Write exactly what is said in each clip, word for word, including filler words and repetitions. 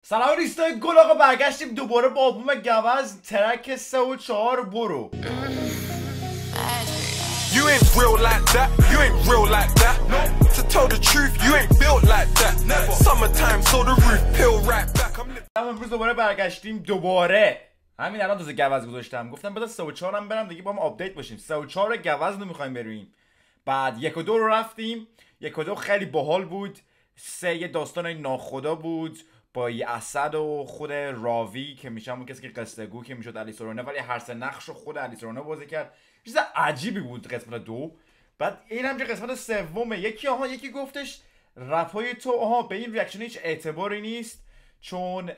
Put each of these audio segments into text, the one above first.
سلام دوستان، گل آقا برگشتیم دوباره با آلبوم گوز ترک سه و چهار برو. You ain't real like that, you ain't real like that. No, to tell the truth, you ain't built like that. Never. Summertime, so the roof peel right back. I'm امروز دوباره برگشتیم دوباره. همین الان تازه گوز گذاشتم. گفتم بذار سه و چهار هم برم دیگه با هم آپدیت باشیم. سه و چهار گوز رو می‌خوایم بریم. بعد یک و دو رو رفتیم. یک و دو خیلی باحال بود. سه یه داستان ناخدا بود. با یه اسد و خود راوی که میشه همون کسی که قصه گو که میشد علی سرونه، ولی هر سه نقش رو خود علی سرونه بازی کرد. چیز عجیبی بود قسمت دو. بعد این هم که قسمت سومه. یکی آها یکی گفتش رپای تو آها به این ریاکشن هیچ اعتباری نیست چون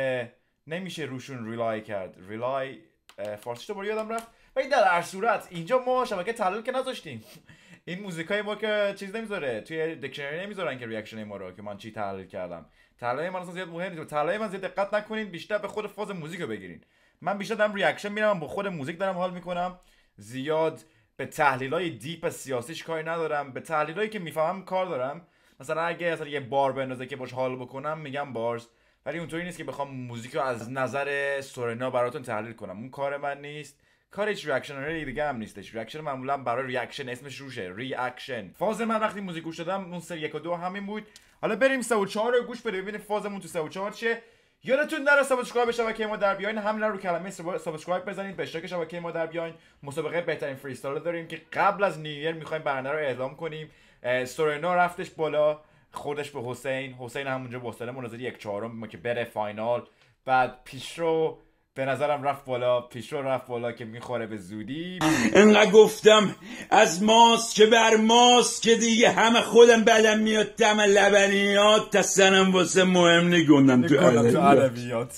نمیشه روشون ریلای کرد. ریلای فارسیش رو یادم رفت. ولی در هر صورت اینجا ما شبکه تحلیل که نذاشتیم. این موزیکای ما که چیز نمیذاره توی دیکشنری نمیذارن که ریاکشن ما رو که من چی تحلیل کردم. تحلیل من اصلا زیاد مهم نیست. تحلیل من زیاد دقت نکنین، بیشتر به خود فاز موزیک رو بگیرین. من بیشتر دارم ریاکشن میرم، با خود موزیک دارم حال میکنم. زیاد به تحلیلای دیپ سیاسیش کاری ندارم. به تحلیلایی که میفهمم کار دارم. مثلا اگه مثلا یه بار بندازه که باش حال بکنم میگم بارز، ولی اونطوری نیست که بخوام موزیک رو از نظر سورنا براتون تحلیل کنم. اون کار من نیست. کار هیچ ریاکشنری دیگه هم نیستش. ریاکشن معمولا برای ریاکشن اسمش روشه، ریاکشن. فاز من وقتی موزیک گوش دادم اون سری یک و دو همین بود. حالا بریم سه و چهار رو گوش بده ببینید فازمون تو سه و چهار چیه. یادتون نره سابسکرایب به شبکه ما در بیاین. همین رو کلمه سابسکرایب بزنید، به اشتراک شبکه ما در بیاین. مسابقه بهترین فریستایل داریم که قبل از نیویر میخوایم برنده رو اعلام کنیم. سورنا رفتش بالا، خودش به حسین. حسین همونجا با حوصله مناظره یک چهارم که بره فاینال. بعد پیشرو به نظرم رفت بالا، پیشرو رفت بالا که میخوره به زودی. انقدر گفتم از ماست که بر ماست که دیگه همه خودم بدم میاد دم لبنیات دستنم واسه مهم نگوندم تو عربیات.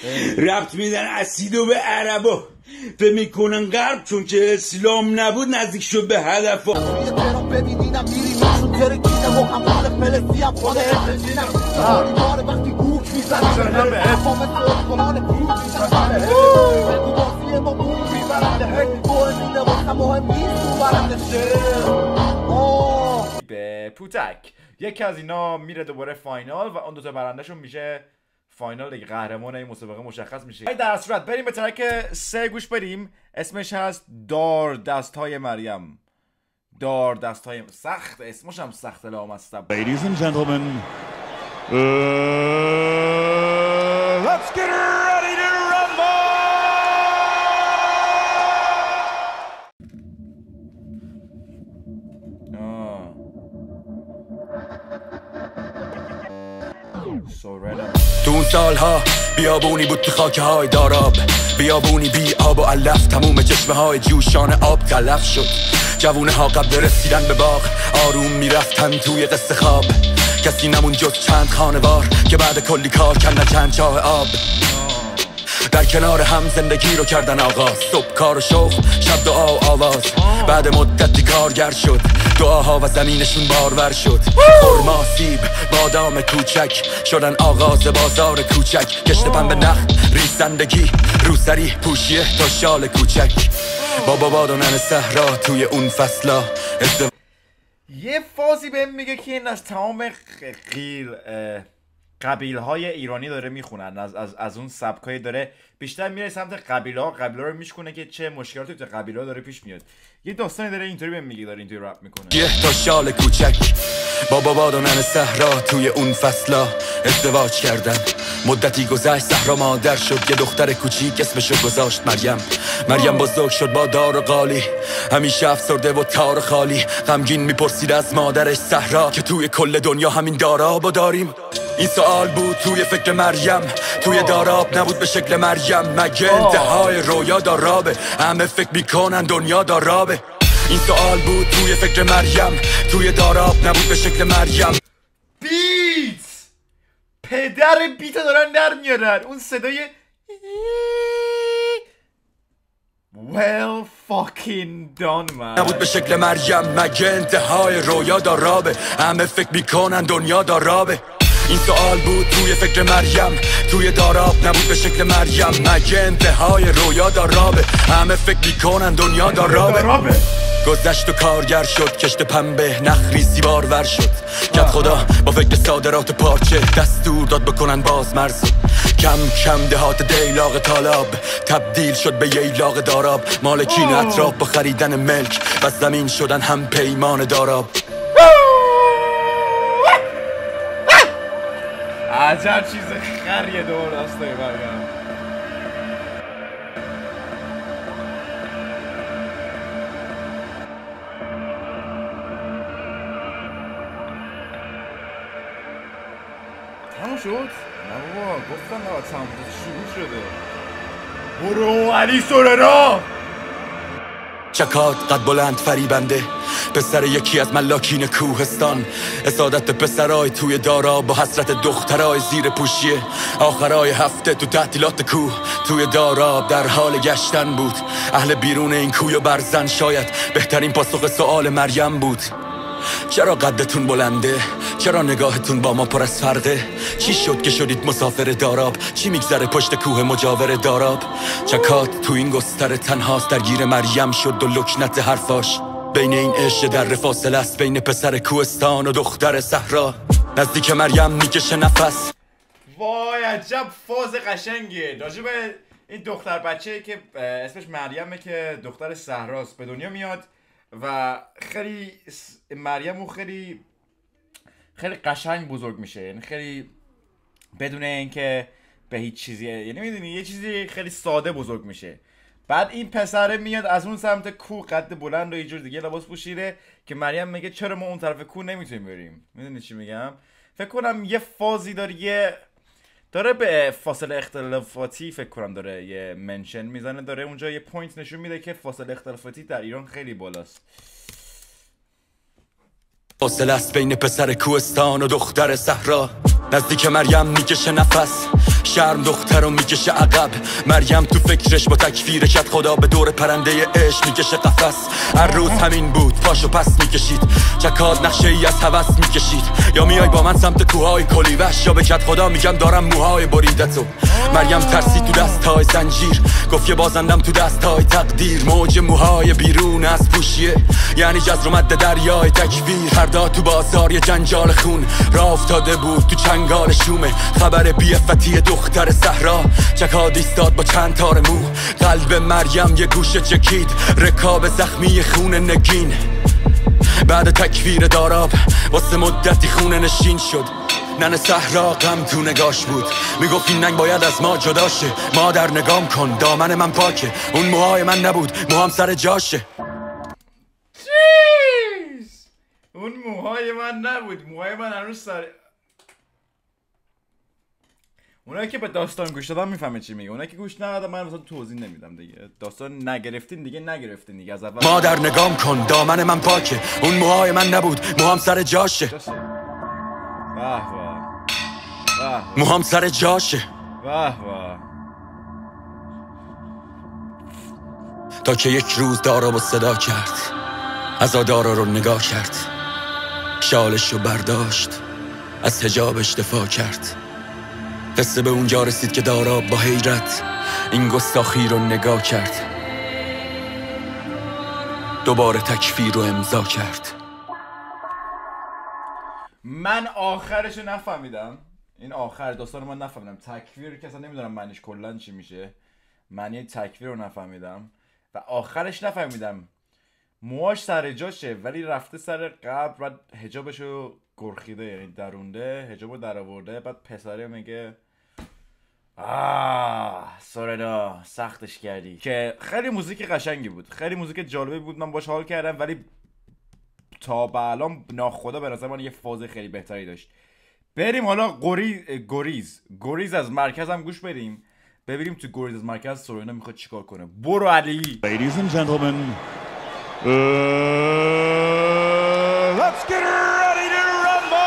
ربط میدن اسیدو به عربا به میکنن غرب چون که اسلام نبود نزدیک شد به هدف. ببینیدم میریم ترکیدم و همال فلسطی هم خود ارتجینم بار وقتی گوک میزنم به افامت کنان گوک میزنم باسی ما بوم میبرم بوهنونه واسه مهم نیست تو برنده شد به پوتک. یکی از اینا میره دوباره فاینال و اون دوتا برندهشون میشه فاینال دیگه، قهرمان این مسابقه مشخص میشه. در صورت بریم به ترک سه گوش بریم. اسمش هست دار دستهای مریم. دار دستهای سخت، اسمش هم سخت لامصب. Ladies and gentlemen, uh, let's get ready to rumble! تو اون سالها بیابونی بود تو خاکه های داراب، بیابونی بی آب و علف، تموم چشمه های جوشان آب تلف شد. جوونه ها قبل رسیدن به باغ آروم میرفتن توی قصه خواب. کسی نمون جز چند خانوار که بعد کلی کار کندن چند چاه آب. در کنار هم زندگی رو کردن آغاز، صبح کار و شوق، شب دعا و آواز. بعد مدتی کارگر شد، دعاها و زمینشون بارور شد. خرما، سیب، بادام کوچک شدن آغاز بازار کوچک. کشت پنبه نخ، ریسندگی، روسری، پوشیه تا شال کوچک. بابا باد و نن صحرا توی اون فصلا. یه فازی بهم میگه که این از تمام غیر قبیل های ایرانی داره میخونن، از از از اون سبکای داره بیشتر میره سمت قبیله ها. قبیله رو میشکنه که چه مشکلاتی تو قبیله ها داره پیش میاد. یه داستانی داره اینطوری بهم میگه، داره اینطوری رپ میکنه. یه تا شال کوچک، بابا باد و نن صحرا توی اون فصلا ازدواج کردن. مدتی گذشت صحرا مادر شد، یه دختر کوچیک اسمشو گذاشت مریم. مریم بزرگ شد با دار و قالی، همیشه افسرده و تار خالی. غمگین میپرسید از مادرش صحرا که توی کل دنیا همین دارابو داریم. این سوال بود توی فکر مریم، توی داراب نبود به شکل مریم. مگه انتهای رویا دارابه، همه فکر میکنن دنیا دارابه. این سوال بود توی فکر مریم، توی داراب نبود به شکل مریم. بیت پدر بیت دارن در میارن، اون صدای well fucking done man. نبود به شکل مریم، مگه انتهای رویا دارابه، همه فکر میکنن دنیا دارابه. این سوال بود توی فکر مریم، توی داراب نبود به شکل مریم. مگه انتهای رویا دارابه، همه فکر میکنن دنیا دارابه. گذشت و کارگر شد، کشت پنبه نخریسی بارور شد. کت خدا با فکر صادرات پارچه دستور داد بکنن باز مرز. کم کم دهات دیلاق طالاب تبدیل شد به ییلاق داراب. مالکین اطراف با خریدن ملک و زمین شدن هم پیمان داراب. عجب چیز خریه دور راستای برگم. تمام شد؟ نه بابا گفتم نه تمام شروع شده. برو علی سورنا. چکات قد بلند فریبنده، پسر یکی از ملاکین کوهستان. اسادت پسرای توی دارا با حسرت دخترای زیر پوشیه. آخرای هفته تو تعطیلات کوه توی دارا در حال گشتن بود. اهل بیرون این کوی و برزن شاید بهترین پاسخ سوال مریم بود. چرا قدتون بلنده؟ چرا نگاهتون با ما پر از فرقه؟ چی شد که شدید مسافر داراب؟ چی میگذره پشت کوه مجاور داراب؟ چکات تو این گستر تنهاست، درگیر مریم شد و لکنت حرفاش. بین این عشق در فاصله است، بین پسر کوهستان و دختر صحرا. نزدیک مریم میکشه نفس. وای عجب فاز قشنگیه راجب این دختر بچه‌ای که اسمش مریمه که دختر صحراست به دنیا میاد و خیلی مریم و خیلی خیلی قشنگ بزرگ میشه. یعنی خیلی بدون اینکه به هیچ چیزی، یعنی میدونی یه چیزی خیلی ساده بزرگ میشه. بعد این پسره میاد از اون سمت کوه قد بلند و یه جور دیگه لباس پوشیده که مریم میگه چرا ما اون طرف کوه نمیتونیم بریم. میدونی چی میگم؟ فکر کنم یه فازی داره، یه داره به فاصله اختلافاتی فکر کنم داره یه منشن میزنه، داره اونجا یه پوینت نشون میده که فاصله اختلافاتی در ایران خیلی بالاست. فاصله است بین پسر کوهستان و دختر صحرا. نزدیک مریم میکشه نفس، شرم دختر رو میکشه عقب. مریم تو فکرش با تکفیر کت خدا به دور پرنده عشق میکشه قفس. هر روز همین بود، پاشو پس میکشید. چکاد نقشه ای از هوس میکشید. یا میای با من سمت کوههای کلیوش، یا به کت خدا میگم دارم موهای بریدتو. مریم ترسی تو دستای زنجیر، گفت یه بازندم تو دستای تقدیر. موج موهای بیرون از پوشیه، یعنی جزر و مد دریای تکبیر. هر دا تو بازار یه جنجال خون راه افتاده بود تو چنگال شومه. خبر بی‌عفتی دختر صحرا، چکاد ایستاد با چند تار مو. قلب مریم یه گوشه چکید، رکاب زخمی خون نگین. بعد تکفیر داراب واسه مدتی خونه نشین شد. نن صحرا غم تو نگاش بود، میگفت این ننگ باید از ما جدا شه. مادر نگام کن دامن من پاکه، اون موهای من نبود موهام سر جاشه. چیز اون موهای من نبود موهای من هنوز سر. اونایی که به داستان گوش دادن میفهمه چی میگه، اونایی که گوش ندادن من مثلا توضیح نمیدم دیگه. داستان نگرفتین دیگه نگرفتین دیگه از اول. مادر نگام کن دامن من پاکه، اون موهای من نبود موهام سر جاشه. واه واه موهام سر جاشه. واه واه. تا که یک روز دارا با صدا کرد، عزادارا رو نگاه کرد. شالش رو برداشت، از حجابش دفاع کرد. قصه به اونجا رسید که دارا با حیرت این گستاخی رو نگاه کرد. دوباره تکفیر رو امضا کرد. من آخرش رو نفهمیدم، این آخر داستان رو من نفهمیدم. تکفیر که اصلا نمیدونم معنیش کلن چی میشه. معنی تکفیر رو نفهمیدم و آخرش نفهمیدم. موهاش سر جاشه ولی رفته سر قبر و حجابش رو گرخیده، یعنی درونده حجاب رو در آورده. بعد پسره میگه آه سورنا سختش کردی، که خیلی موزیک قشنگی بود، خیلی موزیک جالبی بود، من باش حال کردم. ولی تا به الان ناخدا به نظر من یه فاز خیلی بهتری داشت. بریم حالا گریز گریز گریز از مرکز هم گوش بدیم، ببینیم تو گریز از مرکز سورنا میخواد چیکار کنه. برو علی. Ladies and gentlemen, uh, let's get ready to rumble!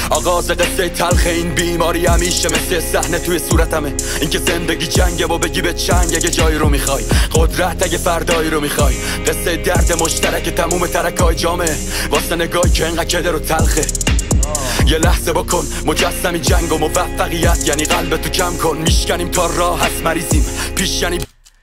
آغاز قصه تلخ این بیماری همیشه مثل صحنه توی صورتمه. اینکه زندگی جنگه و بگی به چنگ اگه جایی رو میخوای، قدرت اگه فردایی رو میخوای. قصه درد مشترک تموم ترکای جامعه واسه نگاهی که انقدر کدر و تلخه. یه لحظه بکن مجسمی جنگ و موفقیت یعنی قلبتو کم کن. میشکنیم تا راه هست مریضیم پیش یعنی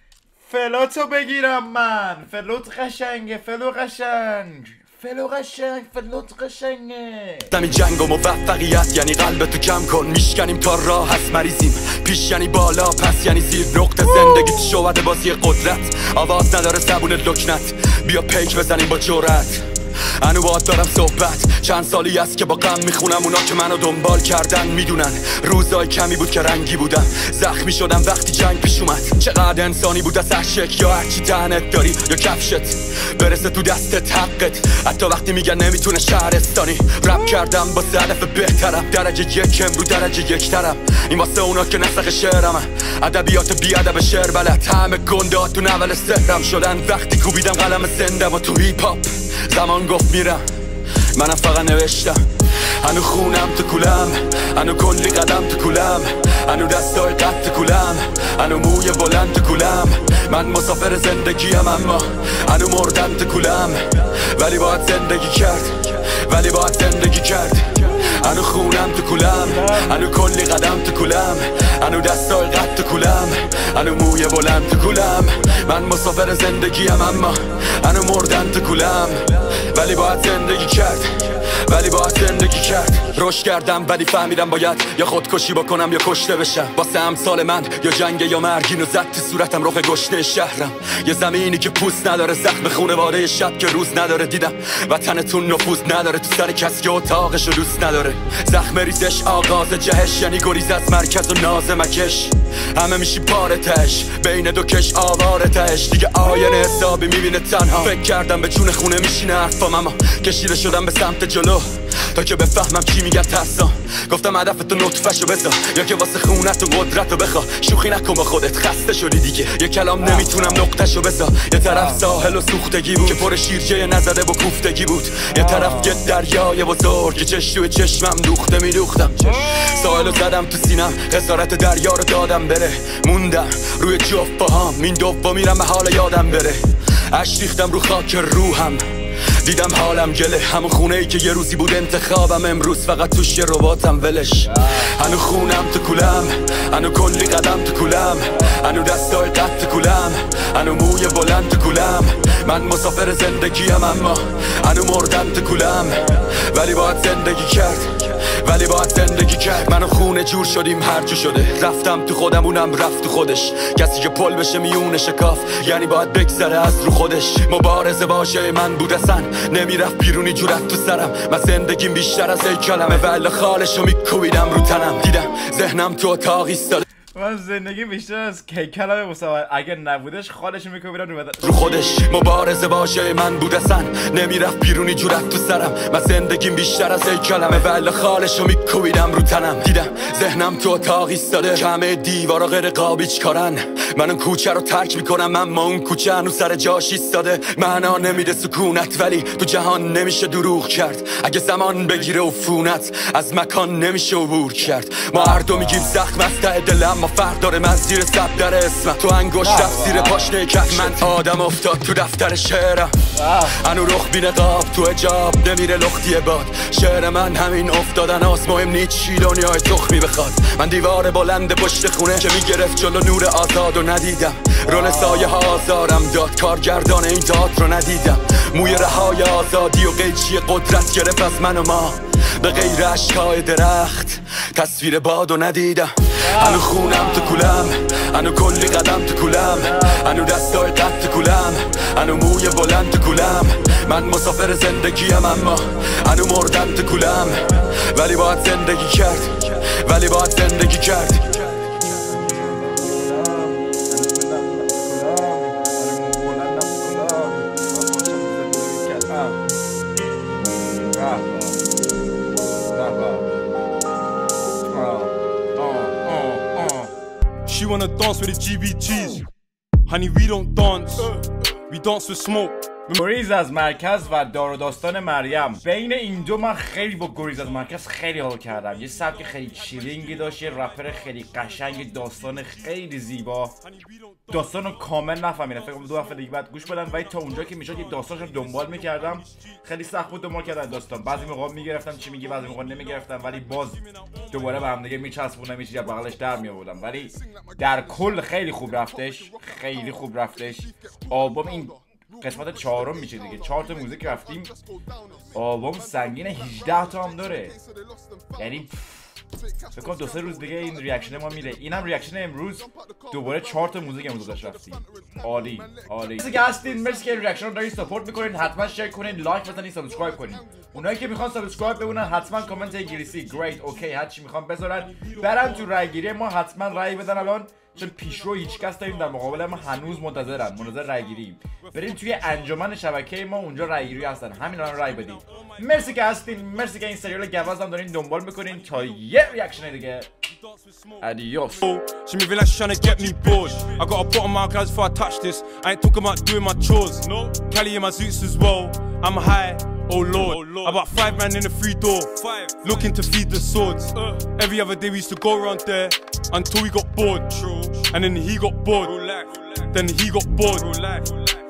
فلوتو بگیرم من. فلوت قشنگه، فلو قشنگ، فلو قشنگ، فلوت قشنگه. دمی جنگ و موفقیت یعنی قلبتو کم کن. میشکنیم تا راه هست مریضیم پیش یعنی بالا پس یعنی زیر. نقطه زندگی شوهد بازی قدرت، آواز نداره زبون لکنت. بیا پیک بزنیم با جرأت. انو باید دارم صحبت. چند سالی است که با غم میخونم اونا که منو دنبال کردن میدونن روزای کمی بود که رنگی بودم. زخمی شدم وقتی جنگ پیش اومد. چقدر انسانی بود از عشق یا هرچی تنت داری یا کفشت برسه تو دستت حقت. حتی وقتی میگن نمیتونه شهرستانی. رپ کردم با هدف بهترم. درجه یکم رو درجه یک ترم. این واسه اونا که نسخ شعرمه. ادبیات بی ادب شعر بلد. همه گندات تو نول سهرم شدن وقتی کوبیدم قلم زندم و تو هیپ هاپ. زمان گفت میرم منم فقط نوشتم. هنو خونم تو کولم، هنو کلی قدم تو کولم، هنو دستای قد تو کولم، هنو موی بلند تو کولم. من مسافر زندگیم اما هنو مردم تو کولم. ولی باید زندگی کرد، ولی باید زندگی کرد. هنو خونم تو کولم، هنو کلی قدم تو کولم، هنو دستای قد تو کولم، هنو موی بلند تو کولم. من مسافر زندگیم اما هنو مردم تو کولم. ولی باید زندگی کرد، ولی باید زندگی کرد. رشد کردم ولی فهمیدم باید یا خودکشی بکنم یا کشته بشم. واسه امثال من یا جنگ یا مرگین و زد تو صورتم رخ گشته شهرم. یه زمینی که پوست نداره، زخم خونواده شب که روز نداره. دیدم وطنتون نفوذ نداره تو سر کسی که اتاقشو دوست نداره. زخم ریزش آغاز جهش یعنی گریز از مرکز و ناز مکش. همه میشی پاره تش بین دو کش آواره تش. دیگه آینه حسابی میبینه تنها. فکر کردم به جون خونه میشینه حرفام اما کشیده شدم به سمت جلو تا که بفهمم چی میگن ترسا. گفتم هدفتو نطفه‌شو بذار یا که واسه خونت و قدرتو بخوا. شوخی نکن با خودت خسته شدی دیگه. یه کلام نمیتونم نقطه‌شو بذار. یه طرف ساحل و سوختگی بود که پر شیرجه نزده و کوفتگی بود. یه طرف یه دریای بزرگ که چش توی چشمم دوخته میدوختم. ساحلو زدم تو سینم، خسارت دریا رو دادم بره. موندم روی جفت پاهام، این دوم میرم به حال یادم بره. اش ریختم رو خاک روحم، دیدم حالم گله. همون خونه ای که یه روزی بود انتخابم، امروز فقط توش یه رباتم ولش. هنو خونم تو کولم، هنو کلی قدم تو کولم، هنو دستای قد تو کولم، هنو موی بلند تو کولم. من مسافر زندگیم اما هنو مردم تو کولم. ولی باید زندگی کرد، ولی باید زندگی کرد. منو خونه جور شدیم هرجا شده. رفتم تو خودم اونم رفت تو خودش. کسی که پل بشه میونه شکاف یعنی باید بگذره از رو خودش. مبارزه واژه من بود اصلا نمیرفت بیرونی جورت تو سرم. من زندگیم بیشتر از ای کلمه ولی خالشو میکوبیدم رو تنم. دیدم ذهنم تو اتاق ایستاده. من زندگی بیشتر از کلمه مساوات اگه نبودش خالش میکوبیدم رو رو خودش. مبارزه واژه من بود اصلا نمیرفت بیرونی جورت تو سرم. من زندگیم بیشتر از ای کلمه ولی خالشو میکوبیدم رو تنم. دیدم ذهنم تو اتاق ایستاده. کمه دیوارا غیر قابیچ کارن. من اون کوچه رو ترک میکنم اما اون کوچه هنوز سر جاش ایستاده. معنا نمیده سکونت ولی تو جهان نمیشه دروغ کرد. اگه زمان بگیره عفونت از مکان نمیشه عبور کرد. ما هر دو میگیم زخم از ته دلم، ما فرق داره. من زیر سب در اسمم، تو انگشت رفت زیر پاشنه کف. من آدم افتاد تو دفتر شعرم. انو رخ بی نقاب تو حجاب نمیره لختی باد. شعر من همین افتادن هاست، مهم نیست چی دنیای تخمی بخواد. من دیوار بلند پشت خونه که میگرفت جلو نور آزاد و ندیدم. رول سایه ها آزارم داد، کارگردان این داد رو ندیدم. موی رهای آزادی و قیچی قدرت گرفت از من و ما. به غیر عشقای درخت تصویر بادو ندیدم. هنو خونم تو کولم، هنو کلی قدم تو کولم، هنو دستای قد تو کولم، هنو موی بلند تو کولم. من مسافر زندگیم اما هنو مردم تو کولم. ولی باید زندگی کرد، ولی باید زندگی کرد. She wanna dance with the G B Gs. Honey, we don't dance, we dance with smoke. گریز از مرکز و دار و داستان مریم. بین این دو من خیلی با گریز از مرکز خیلی حال کردم. یه سبک خیلی چیلینگی داشت، یه رپر خیلی قشنگ، داستان خیلی زیبا. داستانو کامل نفهمیدم، فکر کنم دو هفته دیگه بعد گوش بدم، ولی تا اونجا که میشد یه داستانشو دنبال میکردم. خیلی سخت بود دنبال کردن داستان. بعضی موقع میگرفتم چی میگی، بعضی موقع نمیگرفتم، ولی باز دوباره به هم دیگه میچسبوندم، یه چیزی از بغلش در میآوردم. ولی در کل خیلی خوب رفتش، خیلی خوب رفتش. آلبوم این قسمت چهارم میشه دیگه، چهار تا موزیک رفتیم. آلبوم سنگین، هجده تا هم داره. یعنی فکر کنم دو سه روز دیگه این ریاکشن ما میره. اینم ریاکشن امروز، دوباره چهار تا موزیک امروز داشت رفتیم. عالی عالی. مرسی که هستین، مرسی که ریاکشن رو دارین ساپورت میکنین. حتما شیر کنین، لایک بزنین، سابسکرایب کنین. اونایی که میخوان سابسکرایب بمونن حتما کامنت انگلیسی گریت اوکی هر چی میخوان بذارن، برن تو رای گیری ما حتما رای بدن. الان چون پیشرو هیچ کس داریم در مقابل ما، هنوز منتظرن، منتظر رای گیریم. بریم توی انجمن شبکه ما، اونجا رای گیری هستن، همین الان رای بدید. مرسی که هستین، مرسی که این سریال گوز هم دارین دنبال میکنین. تا یه ریاکشن دیگه، adios. She moving like she tryna get me bored. I got a bottom my guys before I touch this. I ain't talking about doing my chores. No. Cali in my suits as well. I'm high, oh lord. Oh lord. About five man in the free door. Five. Looking to feed the swords. Uh. Every other day we used to go around there until we got bored. True. And then he got bored. Then he got bored.